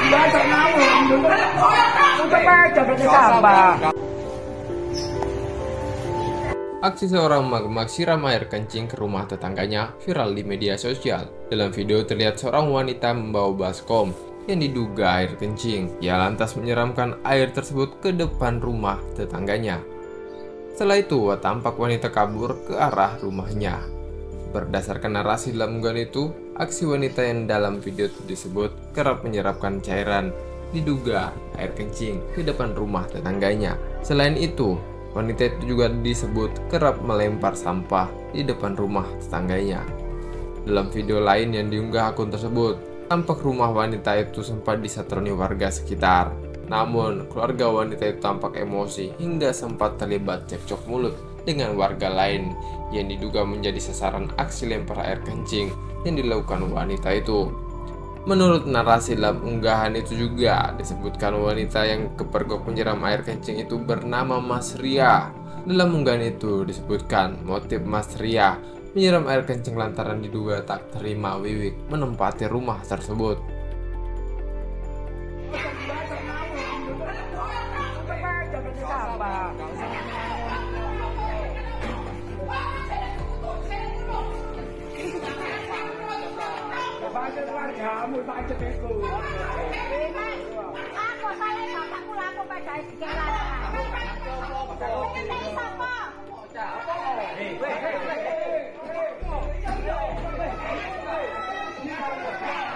Aksi seorang emak-emak siram air kencing ke rumah tetangganya viral di media sosial. Dalam video terlihat seorang wanita membawa baskom yang diduga air kencing. Ia lantas menyiramkan air tersebut ke depan rumah tetangganya. Setelah itu, tampak wanita kabur ke arah rumahnya. Berdasarkan narasi dalam unggahan itu, aksi wanita yang dalam video disebut kerap menyiramkan cairan diduga air kencing ke depan rumah tetangganya. Selain itu, wanita itu juga disebut kerap melempar sampah di depan rumah tetangganya. Dalam video lain yang diunggah akun tersebut, tampak rumah wanita itu sempat disatroni warga sekitar. Namun, keluarga wanita itu tampak emosi hingga sempat terlibat cekcok mulut dengan warga lain yang diduga menjadi sasaran aksi lempar air kencing yang dilakukan wanita itu. Menurut narasi dalam unggahan itu juga disebutkan wanita yang kepergok menyiram air kencing itu bernama Mas Ria. Dalam unggahan itu disebutkan motif Mas Ria menyiram air kencing lantaran diduga tak terima Wiwik menempati rumah tersebut. Kamu baca buku. Aku saya tak aku pada sekitar.